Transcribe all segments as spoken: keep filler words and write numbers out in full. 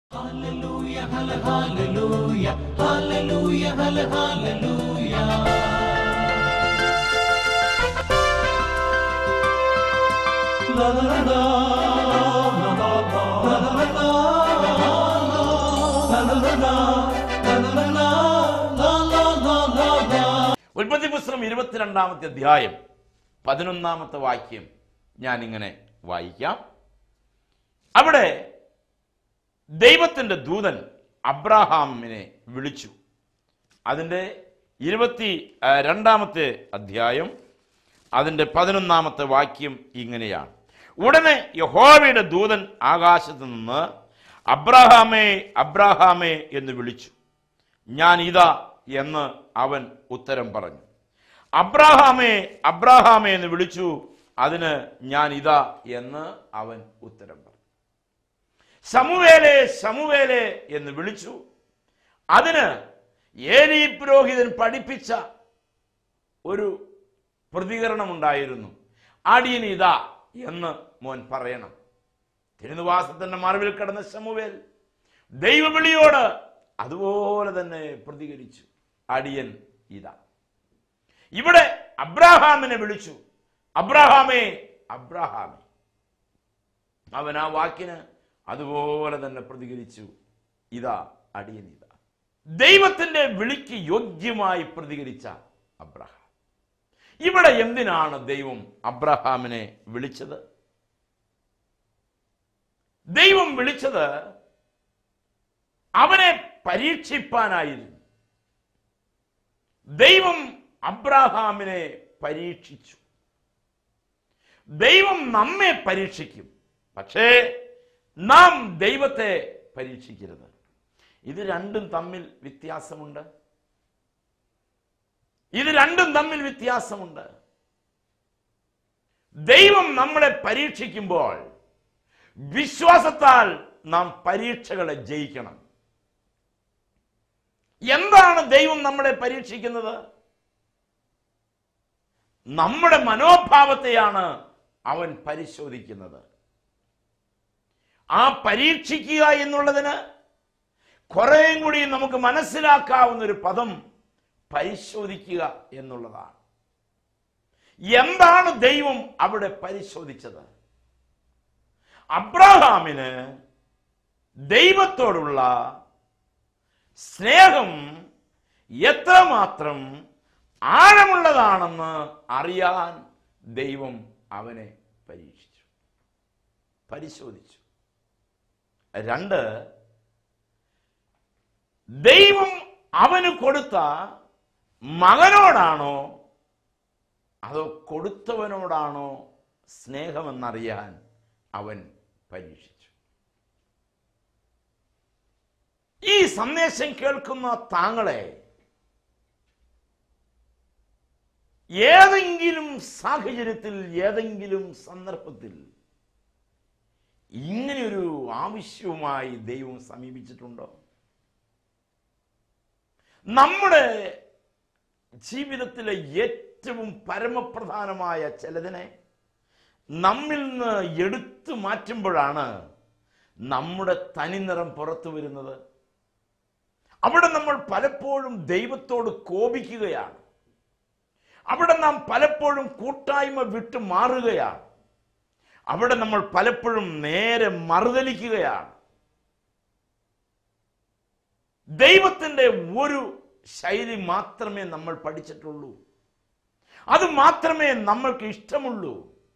Hallelujah, hallelujah, hallelujah, hallelujah. La la la la, la la la la, la la la la, la la la la. ഉൽപ്പത്തി പുസ്തകം ഇരുപത്തിരണ്ടാമത്തെ അധ്യായം പതിനൊന്നാമത്തെ വാക്യം ഞാൻ ഇങ്ങനെ വായിക്കാം. അവിടെ ദൈവത്തിൻ്റെ ദൂതൻ അബ്രാഹാമിനെ വിളിച്ചു. അതിൻ്റെ ഇരുപത്തി രണ്ടാമത്തെ അധ്യായം അതിൻ്റെ പതിനൊന്നാമത്തെ വാക്യം ഇങ്ങനെയാണ്. ഉടനെ യഹോവയുടെ ദൂതൻ ആകാശത്ത് നിന്ന് അബ്രാഹാമേ അബ്രാഹാമേ എന്ന് വിളിച്ചു. ഞാൻ ഇതാ എന്ന് അവൻ ഉത്തരം പറഞ്ഞു. അബ്രാഹാമേ അബ്രാഹാമേ എന്ന് വിളിച്ചു. അതിന് ഞാൻ ഇതാ എന്ന് അവൻ ഉത്തരം പറഞ്ഞു. ശമൂവേലേ ശമൂവേലേ എന്ന് വിളിച്ചു. അതിന് ഏലി പുരോഹിതൻ പഠിപ്പിച്ച ഒരു പ്രതികരണമുണ്ടായിരുന്നു. അടിയൻ ഇതാ എന്ന് മോൻ പറയണം. തിരുനിവാസത്തിന്റെ മറവിൽ കിടന്ന ശമൂവേൽ ദൈവവിളിയോട് അതുപോലെ തന്നെ പ്രതികരിച്ചു. അടിയൻ ഇതാ. ഇവിടെ അബ്രാഹാമിനെ വിളിച്ചു. അബ്രാഹാമേ അബ്രാഹാമേ. അവൻ ആ വാക്കിന് അതുപോലെ തന്നെ പ്രതികരിച്ചു. ഇതാ അടിയൻ ഇതാ. ദൈവത്തിന്റെ വിളിക്ക് യോഗ്യമായി പ്രതികരിച്ച അബ്രാഹാം. ഇവിടെ എന്തിനാണ് ദൈവം അബ്രാഹാമിനെ വിളിച്ചത്? ദൈവം വിളിച്ചത് അവനെ പരീക്ഷിപ്പാനായിരുന്നു. ദൈവം അബ്രാഹാമിനെ പരീക്ഷിച്ചു. ദൈവം നമ്മെ പരീക്ഷിക്കും, പക്ഷേ നാം ദൈവത്തെ പരീക്ഷിക്കരുത്. ഇത് രണ്ടും തമ്മിൽ വ്യത്യാസമുണ്ട്. ഇത് രണ്ടും തമ്മിൽ വ്യത്യാസമുണ്ട്. ദൈവം നമ്മളെ പരീക്ഷിക്കുമ്പോൾ വിശ്വാസത്താൽ നാം പരീക്ഷകളെ ജയിക്കണം. എന്താണ് ദൈവം നമ്മളെ പരീക്ഷിക്കുന്നത്? നമ്മുടെ മനോഭാവത്തെയാണ് അവൻ പരിശോധിക്കുന്നത്. ആ പരീക്ഷിക്കുക എന്നുള്ളതിന് കുറേയും കൂടി നമുക്ക് മനസ്സിലാക്കാവുന്ന ഒരു പദം പരിശോധിക്കുക എന്നുള്ളതാണ്. എന്താണ് ദൈവം അവിടെ പരിശോധിച്ചത്? അബ്രാഹാമിന് ദൈവത്തോടുള്ള സ്നേഹം എത്രമാത്രം ആഴമുള്ളതാണെന്ന് അറിയാൻ ദൈവം അവനെ പരീക്ഷിച്ചു, പരിശോധിച്ചു. രണ്ട്, ദൈവം അവന് കൊടുത്ത മകനോടാണോ അതോ കൊടുത്തവനോടാണോ സ്നേഹമെന്നറിയാൻ അവൻ പരീക്ഷിച്ചു. ഈ സന്ദേശം കേൾക്കുന്ന താങ്കളെ ഏതെങ്കിലും സാഹചര്യത്തിൽ ഏതെങ്കിലും സന്ദർഭത്തിൽ ഇങ്ങനെയൊരു ആവശ്യവുമായി ദൈവം സമീപിച്ചിട്ടുണ്ടോ? നമ്മുടെ ജീവിതത്തിലെ ഏറ്റവും പരമപ്രധാനമായ ചിലതിനെ നമ്മിൽ നിന്ന് എടുത്തു മാറ്റുമ്പോഴാണ് നമ്മുടെ തനിനിറം പുറത്തു വരുന്നത്. അവിടെ നമ്മൾ പലപ്പോഴും ദൈവത്തോട് കോപിക്കുകയാണ്. അവിടെ നാം പലപ്പോഴും കൂട്ടായ്മ വിട്ടു മാറുകയാണ്. അവിടെ നമ്മൾ പലപ്പോഴും നേരെ മറുതലിക്കുകയാണ്. ദൈവത്തിൻ്റെ ഒരു ശൈലി മാത്രമേ നമ്മൾ പഠിച്ചിട്ടുള്ളൂ. അത് മാത്രമേ നമ്മൾക്ക് ഇഷ്ടമുള്ളൂ.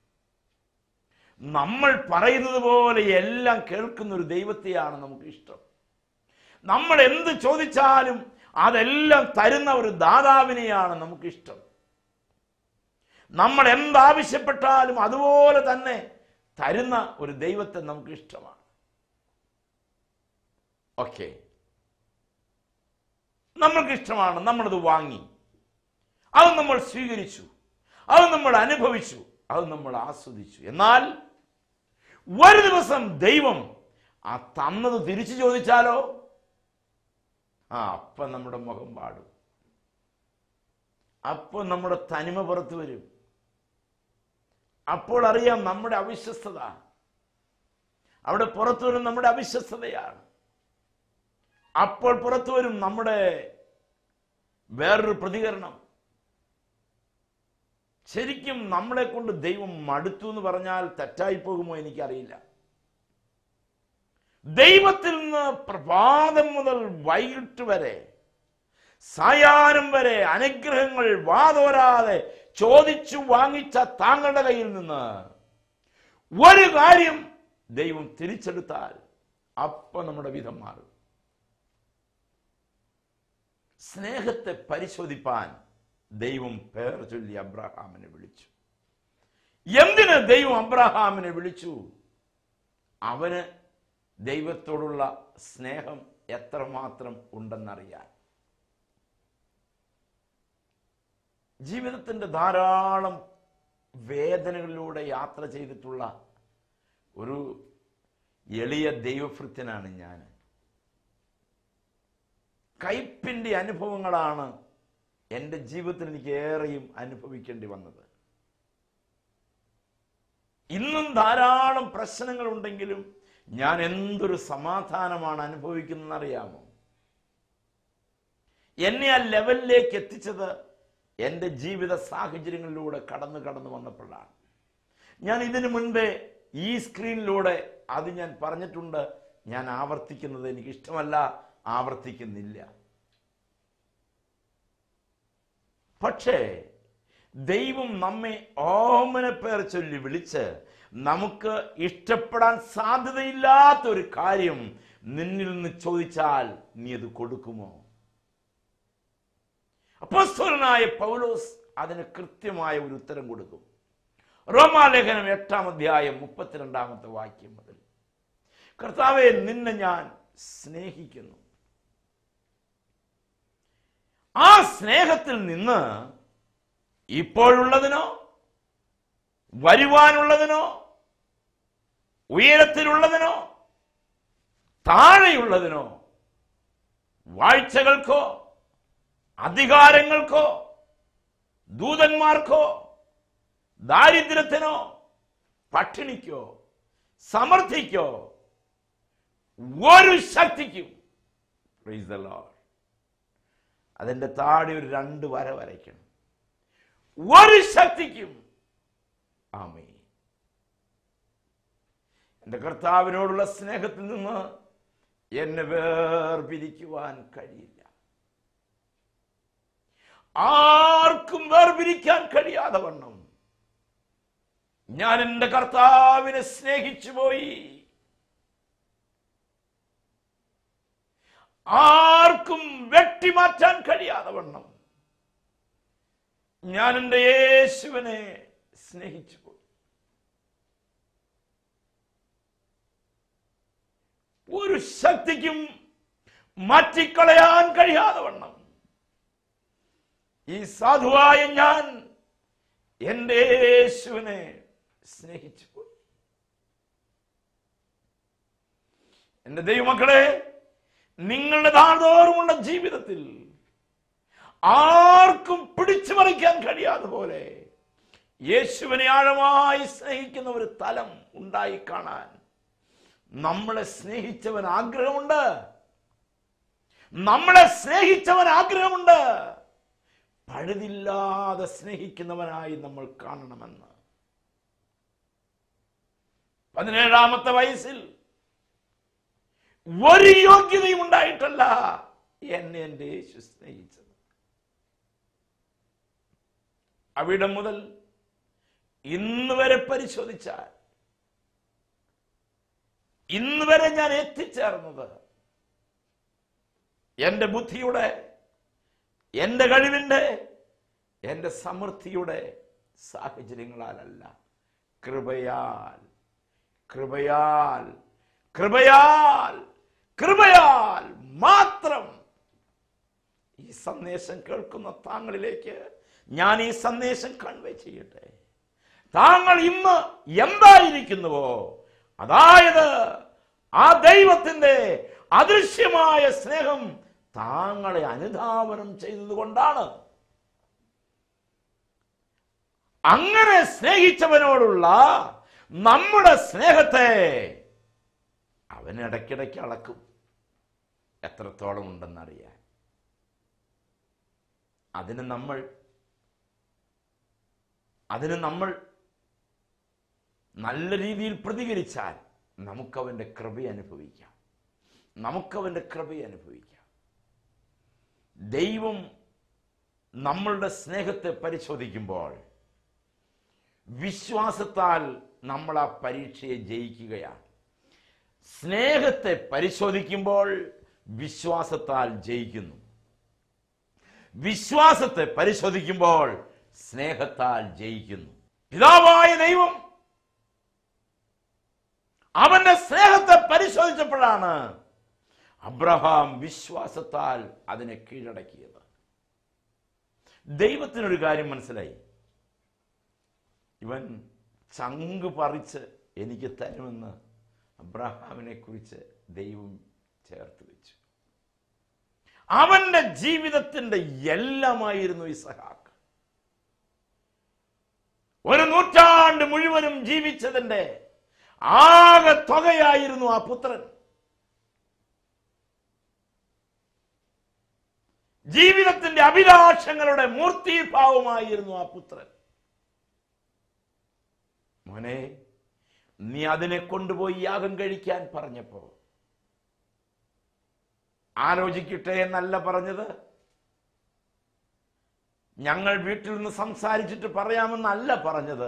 നമ്മൾ പറയുന്നത് പോലെ എല്ലാം കേൾക്കുന്ന ഒരു ദൈവത്തെയാണ് നമുക്ക് ഇഷ്ടം. നമ്മൾ എന്ത് ചോദിച്ചാലും അതെല്ലാം തരുന്ന ഒരു ദാതാവിനെയാണ് നമുക്കിഷ്ടം. നമ്മൾ എന്താവശ്യപ്പെട്ടാലും അതുപോലെ തന്നെ തരുന്ന ഒരു ദൈവത്തെ നമുക്ക് ഇഷ്ടമാണ്. ഓക്കെ, നമ്മൾക്ക് ഇഷ്ടമാണ്. നമ്മളത് വാങ്ങി, അത് നമ്മൾ സ്വീകരിച്ചു, അത് നമ്മൾ അനുഭവിച്ചു, അത് നമ്മൾ ആസ്വദിച്ചു. എന്നാൽ ഒരു ദിവസം ദൈവം ആ തന്നത് തിരിച്ചു ചോദിച്ചാലോ, ആ അപ്പം നമ്മുടെ മുഖം പാടും. അപ്പോൾ നമ്മുടെ തനിമ പുറത്തു വരും. അപ്പോൾ അറിയാം നമ്മുടെ അവിശ്വസ്തത. അവിടെ പുറത്തു വരും നമ്മുടെ അവിശ്വസ്തതയാണ്. അപ്പോൾ പുറത്തു വരും നമ്മുടെ വേറൊരു പ്രതികരണം. ശരിക്കും നമ്മളെ കൊണ്ട് ദൈവം മടുത്തു എന്ന് പറഞ്ഞാൽ തെറ്റായി പോകുമോ എനിക്കറിയില്ല. ദൈവത്തിൽ നിന്ന് പ്രഭാതം മുതൽ വൈകിട്ട് വരെ സായാഹ്നം വരെ അനുഗ്രഹങ്ങൾ വാതോരാതെ ചോദിച്ചു വാങ്ങിച്ച താങ്കളുടെ കയ്യിൽ നിന്ന് ഒരു കാര്യം ദൈവം തിരിച്ചെടുത്താൽ അപ്പൊ നമ്മുടെ വിധം മാറും. സ്നേഹത്തെ പരിശോധിപ്പാൻ ദൈവം പേർ ചൊല്ലി അബ്രഹാമിനെ വിളിച്ചു. എന്തിന് ദൈവം അബ്രഹാമിനെ വിളിച്ചു? അവന് ദൈവത്തോടുള്ള സ്നേഹം എത്രമാത്രം ഉണ്ടെന്നറിയാൻ. ജീവിതത്തിന്റെ ധാരാളം വേദനകളിലൂടെ യാത്ര ചെയ്തിട്ടുള്ള ഒരു എളിയ ദൈവഭൃത്യനാണ് ഞാൻ. കയ്പിന്റെ അനുഭവങ്ങളാണ് എൻ്റെ ജീവിതത്തിൽ എനിക്ക് ഏറെയും അനുഭവിക്കേണ്ടി വന്നത്. ഇന്നും ധാരാളം പ്രശ്നങ്ങൾ ഉണ്ടെങ്കിലും ഞാൻ എന്തൊരു സമാധാനമാണ് അനുഭവിക്കുന്നതെന്നറിയാമോ? എന്നെ ആ ലെവലിലേക്ക് എത്തിച്ചത് എൻ്റെ ജീവിത സാഹചര്യങ്ങളിലൂടെ കടന്നു കടന്നു വന്നപ്പോഴാണ്. ഞാൻ ഇതിനു മുൻപേ ഈ സ്ക്രീനിലൂടെ അത് ഞാൻ പറഞ്ഞിട്ടുണ്ട്. ഞാൻ ആവർത്തിക്കുന്നത് എനിക്കിഷ്ടമല്ല, ആവർത്തിക്കുന്നില്ല. പക്ഷേ ദൈവം നമ്മെ ഓമന പേർ ചൊല്ലി വിളിച്ച് നമുക്ക് ഇഷ്ടപ്പെടാൻ സാധ്യതയില്ലാത്ത ഒരു കാര്യം നിന്നിൽ നിന്ന് ചോദിച്ചാൽ നീ അത് കൊടുക്കുമോ? അപ്പോസ്തലനായ പൗലോസ് അതിന് കൃത്യമായ ഒരു ഉത്തരം കൊടുക്കും. റോമാലേഖനം എട്ടാം അധ്യായം മുപ്പത്തിരണ്ടാമത്തെ വാക്യം മുതൽ, കർത്താവേ, നിന്നെ ഞാൻ സ്നേഹിക്കുന്നു. ആ സ്നേഹത്തിൽ നിന്ന് ഇപ്പോഴുള്ളതിനോ വരുവാനുള്ളതിനോ ഉയരത്തിലുള്ളതിനോ താഴെയുള്ളതിനോ വാഴ്ചകൾക്കോ അധികാരങ്ങൾക്കോ ദൂതന്മാർക്കോ ദാരിദ്ര്യത്തിനോ പട്ടിണിക്കോ സമൃദ്ധിക്കോ ഒരു ശക്തിക്കും, പ്രൈസ് ദി ലോർഡ്, അതിന്റെ താഴെ ഒരു രണ്ട് വര വരയ്ക്കണം, ഒരു ശക്തിക്കും, ആമേൻ, എൻ്റെ കർത്താവിനോടുള്ള സ്നേഹത്തിൽ നിന്ന് എന്നെ വേർപിരിക്കുവാൻ കഴിയില്ല. ആർക്കും വേർപിരിക്കാൻ കഴിയാതെ വണ്ണം ഞാൻ എൻ്റെ കർത്താവിനെ സ്നേഹിച്ചു പോയി. ആർക്കും വെട്ടിമാറ്റാൻ കഴിയാതെ വണ്ണം ഞാൻ എൻ്റെ യേശുവിനെ സ്നേഹിച്ചു പോയി. ഒരു ശക്തിക്കും മാറ്റിക്കളയാൻ കഴിയാതെ വണ്ണം ഈ സാധുവായ ഞാൻ എൻ്റെ യേശുവിനെ സ്നേഹിച്ചു പോയി. എൻ്റെ ദൈവമക്കളെ, നിങ്ങളുടെ നാൾതോറുമുള്ള ജീവിതത്തിൽ ആർക്കും പിടിച്ചു പറിക്കാൻ കഴിയാതെ പോലെ യേശുവിനെ ആഴമായി സ്നേഹിക്കുന്ന ഒരു തലം ഉണ്ടായി കാണാൻ നമ്മളെ സ്നേഹിച്ചവൻ ആഗ്രഹമുണ്ട്. നമ്മളെ സ്നേഹിച്ചവൻ ആഗ്രഹമുണ്ട്. പഴുതില്ലാതെ സ്നേഹിക്കുന്നവനായി നമ്മൾ കാണണമെന്ന്. പതിനേഴാമത്തെ വയസ്സിൽ ഒരു യോഗ്യതയും ഉണ്ടായിട്ടല്ല എന്നെ എൻ്റെ യേശു സ്നേഹിച്ചത്. അവിടെ മുതൽ ഇന്ന് വരെ പരിശോധിച്ചാൽ ഇന്ന് വരെ ഞാൻ എത്തിച്ചേർന്നത് എൻ്റെ ബുദ്ധിയുടെ, എൻ്റെ കഴിവിൻ്റെ, എൻ്റെ സമൃദ്ധിയുടെ സാഹചര്യങ്ങളാലല്ല, കൃപയാൽ കൃപയാൽ കൃപയാൽ കൃപയാൽ മാത്രം. ഈ സന്ദേശം കേൾക്കുന്ന താങ്കളിലേക്ക് ഞാൻ ഈ സന്ദേശം കൺവേ ചെയ്യട്ടെ. താങ്കൾ ഇന്ന് എന്തായിരിക്കുന്നുവോ, അതായത് ആ ദൈവത്തിന്റെ അദൃശ്യമായ സ്നേഹം താങ്കളെ അനുധാവനം ചെയ്തതുകൊണ്ടാണ്. അങ്ങനെ സ്നേഹിച്ചവനോടുള്ള നമ്മുടെ സ്നേഹത്തെ അവൻ ഇടയ്ക്കിടയ്ക്ക് അളക്കും. എത്രത്തോളം ഉണ്ടെന്നറിയാൻ. അതിന് നമ്മൾ അതിന് നമ്മൾ നല്ല രീതിയിൽ പ്രതികരിച്ചാൽ നമുക്കവൻ്റെ കൃപ അനുഭവിക്കാം. നമുക്കവൻ്റെ കൃപ അനുഭവിക്കാം. ദൈവം നമ്മളുടെ സ്നേഹത്തെ പരിശോധിക്കുമ്പോൾ വിശ്വാസത്താൽ നമ്മൾ ആ പരീക്ഷയെ ജയിക്കുകയാണ്. സ്നേഹത്തെ പരിശോധിക്കുമ്പോൾ വിശ്വാസത്താൽ ജയിക്കുന്നു. വിശ്വാസത്തെ പരിശോധിക്കുമ്പോൾ സ്നേഹത്താൽ ജയിക്കുന്നു. പിതാവായ ദൈവം അവന്റെ സ്നേഹത്തെ പരിശോധിച്ചപ്പോഴാണ് അബ്രഹാം വിശ്വാസത്താൽ അതിനെ കീഴടക്കിയത്. ദൈവത്തിനൊരു കാര്യം മനസ്സിലായി. ഇവൻ ചങ്ക് പറിച്ച് എനിക്ക് തരുമെന്ന് അബ്രഹാമിനെ കുറിച്ച് ദൈവം ചേർത്ത് വെച്ചു. അവന്റെ ജീവിതത്തിന്റെ എല്ലാമായിരുന്നു ഇസഹാക്ക്. ഒരു നൂറ്റാണ്ട് മുഴുവനും ജീവിച്ചതിന്റെ ആകെ തുകയായിരുന്നു ആ പുത്രൻ. ജീവിതത്തിന്റെ അഭിലാഷങ്ങളുടെ മൂർത്തിഭാവമായിരുന്നു ആ പുത്രൻ. മോനെ, നീ അതിനെ കൊണ്ടുപോയി യാഗം കഴിക്കാൻ പറഞ്ഞപ്പോ ആലോചിക്കട്ടെ എന്നല്ല പറഞ്ഞത്. ഞങ്ങൾ വീട്ടിൽ നിന്ന് സംസാരിച്ചിട്ട് പറയാമെന്നല്ല പറഞ്ഞത്.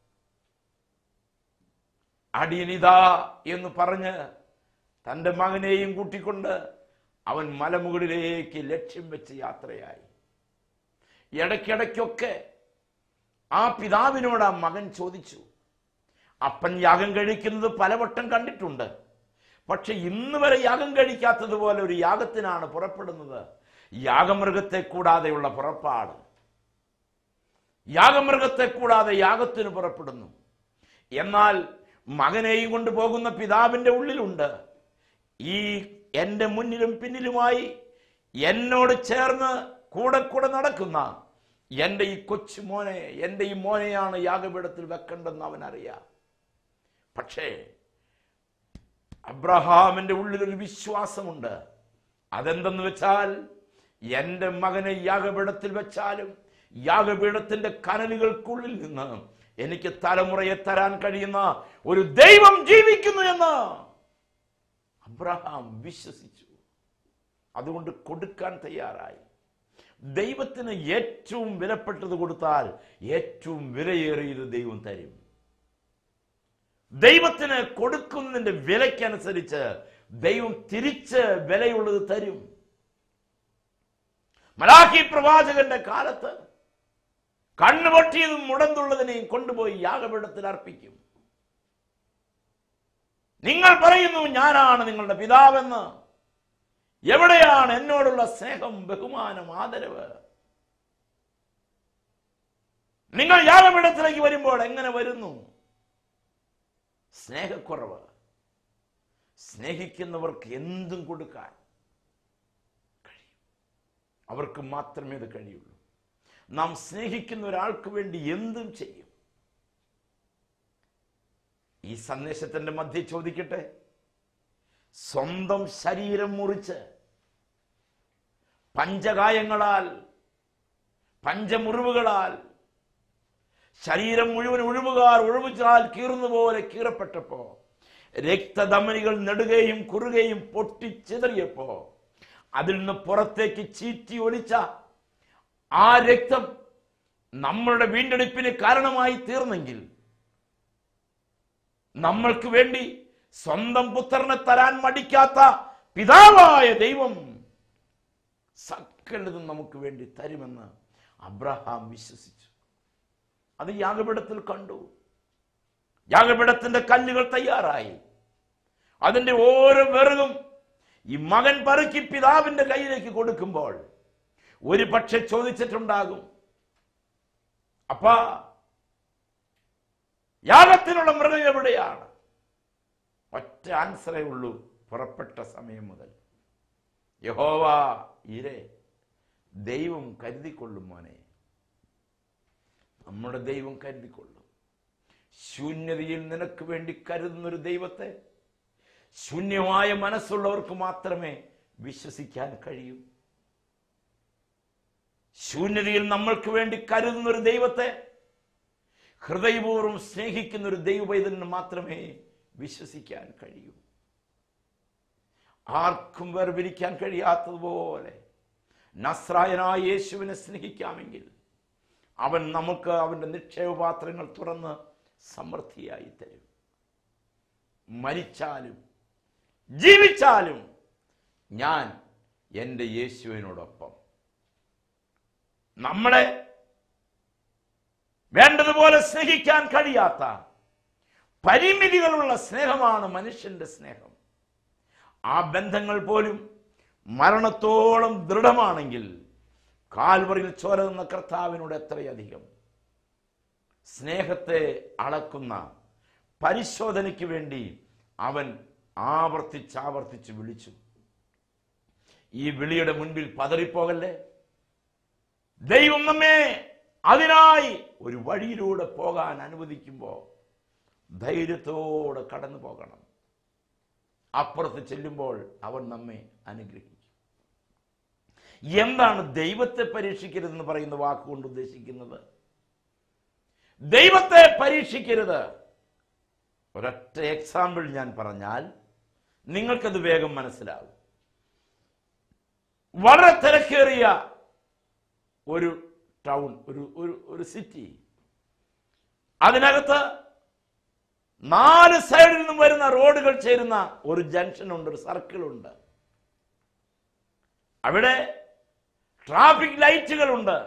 അടിയനിതാ എന്ന് പറഞ്ഞ് തൻ്റെ മകനെയും കൂട്ടിക്കൊണ്ട് അവൻ മലമുകളിലേക്ക് ലക്ഷ്യം വെച്ച് യാത്രയായി. ഇടയ്ക്കിടയ്ക്കൊക്കെ ആ പിതാവിനോട് ആ മകൻ ചോദിച്ചു. അപ്പൻ യാഗം കഴിക്കുന്നത് പലവട്ടം കണ്ടിട്ടുണ്ട്, പക്ഷെ ഇന്ന് വരെ യാഗം കഴിക്കാത്തതുപോലെ ഒരു യാഗത്തിനാണ് പുറപ്പെടുന്നത്. യാഗമൃഗത്തെ കൂടാതെയുള്ള പുറപ്പാട്. യാഗമൃഗത്തെ കൂടാതെ യാഗത്തിന് പുറപ്പെടുന്നു. എന്നാൽ മകനെയും കൊണ്ട് പോകുന്ന പിതാവിന്റെ ഉള്ളിലുണ്ട്, ഈ എൻ്റെ മുന്നിലും പിന്നിലുമായി എന്നോട് ചേർന്ന് കൂടെ കൂടെ നടക്കുന്ന എൻ്റെ ഈ കൊച്ചു മോനെ, എൻ്റെ ഈ മോനെയാണ് യാഗപീഠത്തിൽ വെക്കേണ്ടെന്ന് അവനറിയാം. പക്ഷേ അബ്രഹാമിന്റെ ഉള്ളിലൊരു വിശ്വാസമുണ്ട്. അതെന്തെന്ന് വെച്ചാൽ, എൻ്റെ മകനെ യാഗപീഠത്തിൽ വെച്ചാലും യാഗപീഠത്തിന്റെ കനലുകൾക്കുള്ളിൽ നിന്ന് എനിക്ക് തലമുറയെ തരാൻ കഴിയുന്ന ഒരു ദൈവം ജീവിക്കുന്നു എന്ന് അബ്രഹാം വിശ്വസിച്ചു. അതുകൊണ്ട് കൊടുക്കാൻ തയ്യാറായി. ദൈവത്തിന് ഏറ്റവും വിലപ്പെട്ടത് കൊടുത്താൽ ഏറ്റവും വിലയേറിയത് ദൈവം തരും. ദൈവത്തിന് കൊടുക്കുന്നതിന്റെ വിലയ്ക്കനുസരിച്ച് ദൈവം തിരിച്ച് വിലയുള്ളത് തരും. മലാഖി പ്രവാചകന്റെ കാലത്ത് കണ്ണുപൊട്ടിയതും മുടന്തുള്ളതിനെയും കൊണ്ടുപോയി യാഗപീഠത്തിൽ അർപ്പിക്കും. നിങ്ങൾ പറയുന്നു ഞാനാണ് നിങ്ങളുടെ പിതാവെന്ന്. എവിടെയാണ് എന്നോടുള്ള സ്നേഹം, ബഹുമാനം, ആദരവ്? നിങ്ങൾ യാഗപീഠത്തിലേക്ക് വരുമ്പോൾ എങ്ങനെ വരുന്നു? സ്നേഹക്കുറവ്. സ്നേഹിക്കുന്നവർക്ക് എന്തും കൊടുക്കാൻ കഴിയും. അവർക്ക് മാത്രമേ അത് കഴിയുള്ളൂ. നാം സ്നേഹിക്കുന്ന ഒരാൾക്ക് വേണ്ടി എന്തും ചെയ്യും. ഈ സന്ദേശത്തിന്റെ മധ്യ ചോദിക്കട്ടെ, സ്വന്തം ശരീരം മുറിച്ച് പഞ്ചകായങ്ങളാൽ, പഞ്ചമുറിവുകളാൽ ശരീരം മുഴുവൻ ഒഴിവുകാർ ഒഴിവുചാൽ കീറുന്ന പോലെ കീറപ്പെട്ടപ്പോ, രക്തധമനികൾ നെടുകയും കുറുകയും പൊട്ടിച്ചിതറിയപ്പോ, അതിൽ നിന്ന് പുറത്തേക്ക് ചീറ്റി ഒലിച്ച ആ രക്തം നമ്മളുടെ വീണ്ടെടുപ്പിന് കാരണമായി തീർന്നെങ്കിൽ, നമ്മൾക്ക് വേണ്ടി സ്വന്തം പുത്രനെ തരാൻ മടിക്കാത്ത പിതാവായ ദൈവം സകലതും നമുക്ക് വേണ്ടി തരുമെന്ന് അബ്രഹാം വിശ്വസിച്ചു. അത് യാഗപീഠത്തിൽ കണ്ടു. യാഗപീഠത്തിന്റെ കല്ലുകൾ തയ്യാറായി. അതിന്റെ ഓരോ വിറകും ഈ മകൻ പറുക്കി പിതാവിന്റെ കയ്യിലേക്ക് കൊടുക്കുമ്പോൾ ഒരു പക്ഷെ ചോദിച്ചിട്ടുണ്ടാകും, അപ്പാ യാഗത്തിനുള്ള മൃഗം എവിടെയാണ്? ഒറ്റ ആൻസറേ ഉള്ളൂ, പുറപ്പെട്ട സമയം മുതൽ. യഹോവ ഇരേ, ദൈവം കരുതിക്കൊള്ളും മോനെ, നമ്മുടെ ദൈവം കരുതിക്കൊള്ളും. ശൂന്യതയിൽ നിനക്ക് വേണ്ടി കരുതുന്നൊരു ദൈവത്തെ ശൂന്യമായ മനസ്സുള്ളവർക്ക് മാത്രമേ വിശ്വസിക്കാൻ കഴിയും? ശൂന്യതയിൽ നമ്മൾക്ക് വേണ്ടി കരുതുന്ന ഒരു ദൈവത്തെ ഹൃദയപൂർവ്വം സ്നേഹിക്കുന്ന ഒരു ദൈവപൈതലിന് മാത്രമേ വിശ്വസിക്കാൻ കഴിയൂ. ആർക്കും വേർപിരിക്കാൻ കഴിയാത്തതുപോലെ നസ്രായനായ യേശുവിനെ സ്നേഹിക്കാമെങ്കിൽ അവൻ നമുക്ക് അവൻ്റെ നിക്ഷേപപാത്രങ്ങൾ തുറന്ന് സമൃദ്ധിയായി തരും. മരിച്ചാലും ജീവിച്ചാലും ഞാൻ എൻ്റെ യേശുവിനോടൊപ്പം. നമ്മളെ വേണ്ടതുപോലെ സ്നേഹിക്കാൻ കഴിയാത്ത പരിമിതികളുള്ള സ്നേഹമാണ് മനുഷ്യന്റെ സ്നേഹം. ആ ബന്ധങ്ങൾ പോലും മരണത്തോളം ദൃഢമാണെങ്കിൽ കാൽവറിയിൽ ചോര നിന്ന കർത്താവിനോട് എത്രയധികം. സ്നേഹത്തെ അളക്കുന്ന പരിശോധനയ്ക്ക് വേണ്ടി അവൻ ആവർത്തിച്ചാവർത്തിച്ച് വിളിച്ചു. ഈ വിളിയുടെ മുൻപിൽ പതറിപ്പോകല്ലേ. ദൈവം നമ്മെ അതിനായി ഒരു വഴിയിലൂടെ പോകാൻ അനുവദിക്കുമ്പോൾ ധൈര്യത്തോടെ കടന്നു പോകണം. അപ്പുറത്ത് ചെല്ലുമ്പോൾ അവൻ നമ്മെ അനുഗ്രഹിക്കും. എന്താണ് ദൈവത്തെ പരീക്ഷിക്കരുതെന്ന് പറയുന്ന വാക്കുകൊണ്ട് ഉദ്ദേശിക്കുന്നത്? ദൈവത്തെ പരീക്ഷിക്കരുത്. ഒരൊറ്റ എക്സാമ്പിൾ ഞാൻ പറഞ്ഞാൽ നിങ്ങൾക്കത് വേഗം മനസ്സിലാകും. വളരെ തിരക്കേറിയ ഒരു ടൗൺ, ഒരു ഒരു സിറ്റി, അതിനകത്ത് നാല് സൈഡിൽ നിന്നും വരുന്ന റോഡുകൾ ചേരുന്ന ഒരു ജംഗ്ഷൻ ഉണ്ട്, ഒരു സർക്കിൾ ഉണ്ട്. അവിടെ ട്രാഫിക് ലൈറ്റുകളുണ്ട്.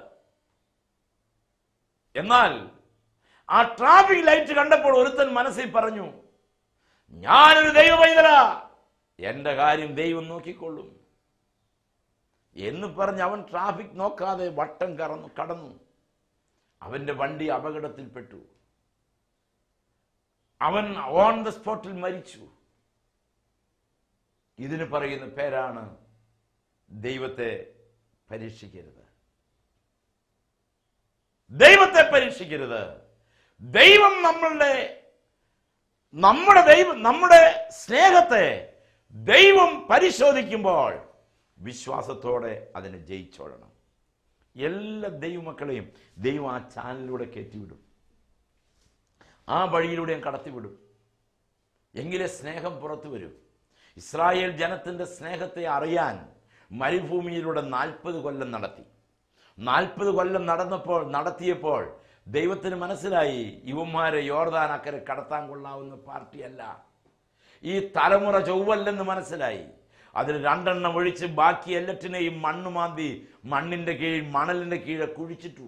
എന്നാൽ ആ ട്രാഫിക് ലൈറ്റ് കണ്ടപ്പോൾ ഒരുത്തൻ മനസ്സിൽ പറഞ്ഞു, ഞാനൊരു ദൈവ പൈതലാ, എന്റെ കാര്യം ദൈവം നോക്കിക്കൊള്ളും എന്ന് പറഞ്ഞ് അവൻ ട്രാഫിക് നോക്കാതെ വട്ടം കറന്നു കടന്നു. അവന്റെ വണ്ടി അപകടത്തിൽപ്പെട്ടു. അവൻ ഓൺ ദ സ്പോട്ടിൽ മരിച്ചു. ഇതിന് പറയുന്ന പേരാണ് ദൈവത്തെ പരീക്ഷിക്കരുത്. ദൈവത്തെ പരീക്ഷിക്കരുത്. ദൈവം നമ്മളുടെ നമ്മുടെ ദൈവം നമ്മുടെ സ്നേഹത്തെ ദൈവം പരിശോധിക്കുമ്പോൾ വിശ്വാസത്തോടെ അതിനെ ജയിച്ചോളണം. എല്ലാ ദൈവമക്കളെയും ദൈവം ആ ചാനലിലൂടെ കയറ്റിവിടും, ആ വഴിയിലൂടെയും കടത്തിവിടും. എങ്കിലേ സ്നേഹം പുറത്തു വരും. ഇസ്രായേൽ ജനത്തിന്റെ സ്നേഹത്തെ അറിയാൻ മരുഭൂമിയിലൂടെ നാൽപ്പത് കൊല്ലം നടത്തി. നാൽപ്പത് കൊല്ലം നടന്നപ്പോൾ നടത്തിയപ്പോൾ ദൈവത്തിന് മനസ്സിലായി, ഇവന്മാരെ യോർദാൻ അക്കരെ കടത്താൻ കൊള്ളാവുന്ന പാർട്ടിയല്ല, ഈ തലമുറ ചൊവ്വല്ലെന്ന് മനസ്സിലായി. അതിൽ രണ്ടെണ്ണം ഒഴിച്ച് ബാക്കി എല്ലാറ്റിനെയും മണ്ണ് മാന്തി മണ്ണിന്റെ കീഴിൽ മണലിന്റെ കീഴെ കുഴിച്ചിട്ടു.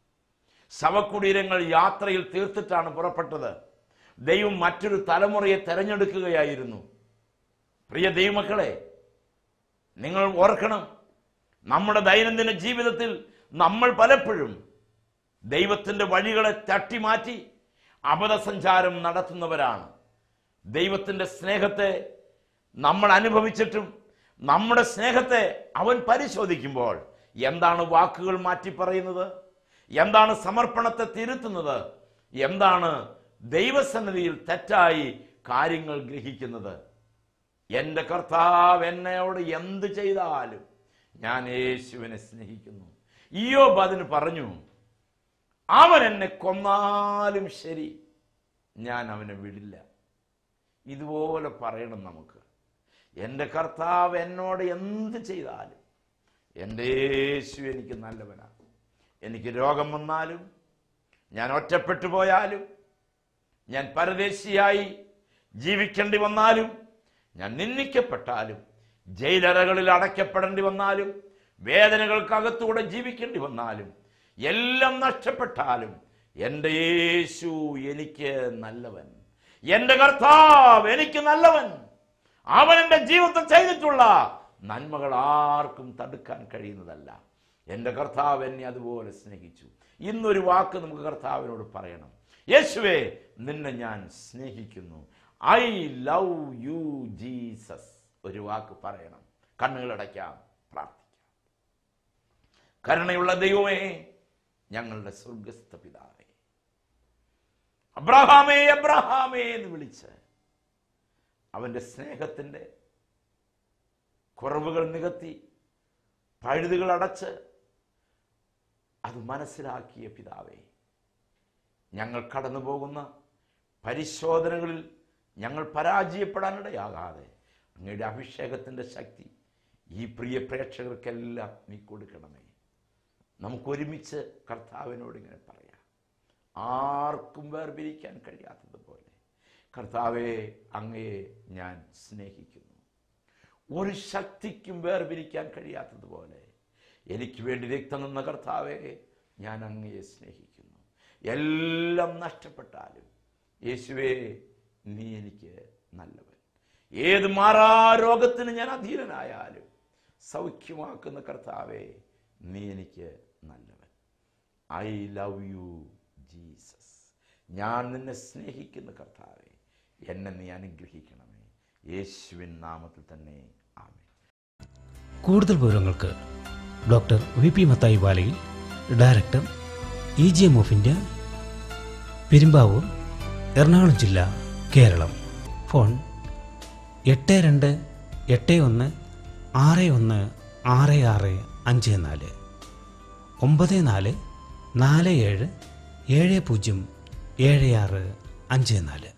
ശവകുടീരങ്ങൾ യാത്രയിൽ തീർത്തിട്ടാണ് പുറപ്പെട്ടത്. ദൈവം മറ്റൊരു തലമുറയെ തെരഞ്ഞെടുക്കുകയായിരുന്നു. പ്രിയ ദൈവമക്കളെ, നിങ്ങൾ ഓർക്കണം, നമ്മുടെ ദൈനംദിന ജീവിതത്തിൽ നമ്മൾ പലപ്പോഴും ദൈവത്തിന്റെ വഴികളെ തട്ടിമാറ്റി അബദ്ധസഞ്ചാരം നടത്തുന്നവരാണ്. ദൈവത്തിന്റെ സ്നേഹത്തെ നമ്മൾ അനുഭവിച്ചിട്ടും നമ്മുടെ സ്നേഹത്തെ അവൻ പരിശോധിക്കുമ്പോൾ എന്താണ് വാക്കുകൾ മാറ്റി പറയുന്നത്, എന്താണ് സമർപ്പണത്തെ തിരുത്തുന്നത്, എന്താണ് ദൈവസന്നിധിയിൽ തെറ്റായി കാര്യങ്ങൾ ഗ്രഹിക്കുന്നത്. എൻ്റെ കർത്താവ് എന്നോട് എന്ത് ചെയ്താലും ഞാൻ യേശുവിനെ സ്നേഹിക്കുന്നു. ഇയ്യോബ് അതിന് പറഞ്ഞു, അവൻ എന്നെ കൊന്നാലും ശരി ഞാൻ അവനെ വിടില്ല. ഇതുപോലെ പറയണം നമുക്ക്. എൻ്റെ കർത്താവ് എന്നോട് എന്ത് ചെയ്താലും എൻ്റെ യേശു എനിക്ക് നല്ലവനാണ്. എനിക്ക് രോഗം വന്നാലും, ഞാൻ ഒറ്റപ്പെട്ടു പോയാലും, ഞാൻ പരദേശിയായി ജീവിക്കേണ്ടി വന്നാലും, ഞാൻ നിന്ദിക്കപ്പെട്ടാലും, ജയിലറകളിൽ അടയ്ക്കപ്പെടേണ്ടി വന്നാലും, വേദനകൾക്കകത്തൂടെ ജീവിക്കേണ്ടി വന്നാലും, എല്ലാം നഷ്ടപ്പെട്ടാലും എൻ്റെ യേശു എനിക്ക് നല്ലവൻ, എൻ്റെ കർത്താവ് എനിക്ക് നല്ലവൻ. അവൻ എൻ്റെ ജീവിതത്തിൽ ചെയ്തിട്ടുള്ള നന്മകൾ ആർക്കും തടുക്കാൻ കഴിയുന്നതല്ല. എൻ്റെ കർത്താവ് എന്നെ അതുപോലെ സ്നേഹിച്ചു. ഇന്നൊരു വാക്ക് നമുക്ക് കർത്താവിനോട് പറയണം. യേശുവേ, നിന്നെ ഞാൻ സ്നേഹിക്കുന്നു. I love you Jesus. ഒരു വാക്ക് പറയണം. കണ്ണുകളടയ്ക്കാം, പ്രാർത്ഥിക്കാം. കരുണയുള്ള ദൈവമേ, ഞങ്ങളുടെ സ്വർഗസ്ഥ പിതാവേ, അബ്രഹാമേ അബ്രഹാമേ എന്ന് വിളിച്ച് അവന്റെ സ്നേഹത്തിന്റെ കുറവുകൾ നികത്തി പഴുതുകൾ അടച്ച് അത് മനസ്സിലാക്കിയ പിതാവേ, ഞങ്ങൾ കടന്നു പോകുന്ന പരിശോധനകളിൽ ഞങ്ങൾ പരാജയപ്പെടാനിടയാകാതെ അങ്ങയുടെ അഭിഷേകത്തിൻ്റെ ശക്തി ഈ പ്രിയ പ്രേക്ഷകർക്കെല്ലാം നീ കൊടുക്കണമേ. നമുക്കൊരുമിച്ച് കർത്താവിനോട് ഇങ്ങനെ പറയാം, ആർക്കും വേർപിരിക്കാൻ കഴിയാത്തതുപോലെ കർത്താവെ, അങ്ങയെ ഞാൻ സ്നേഹിക്കുന്നു. ഒരു ശക്തിക്കും വേർപിരിക്കാൻ കഴിയാത്തതുപോലെ എനിക്ക് വേണ്ടി രക്തം നിന്ന കർത്താവെ, ഞാൻ അങ്ങയെ സ്നേഹിക്കുന്നു. എല്ലാം നഷ്ടപ്പെട്ടാലും യേശുവേ, നീ എനിക്ക് നല്ലവൻ. ഏത് മാറാ രോഗത്തിന് ഞാൻ അധീനനായാലും സൗഖ്യമാക്കുന്ന കർത്താവെ, നീ എനിക്ക് നല്ലവൻ. I love you Jesus. ഞാൻ നിന്നെ സ്നേഹിക്കുന്ന കർത്താവെ, എന്നെ നീ അനുഗ്രഹിക്കണമേ. യേശുവിൻ നാമത്തിൽ തന്നെ ആമേൻ. കൂടുതൽ വിവരങ്ങൾക്ക് ഡോക്ടർ വി പി മത്തായി വാലയിൽ, director E G M of India, Perumbavoor, Ernakulam ജില്ല, കേരളം. ഫോൺ എട്ട് രണ്ട് എട്ട് ഒന്ന് ആറ് ഒന്ന് ആറ് ആറ് അഞ്ച് നാല്, ഒമ്പത് നാല് നാല് ഏഴ് ഏഴ് പൂജ്യം ഏഴ് ആറ് അഞ്ച് നാല്.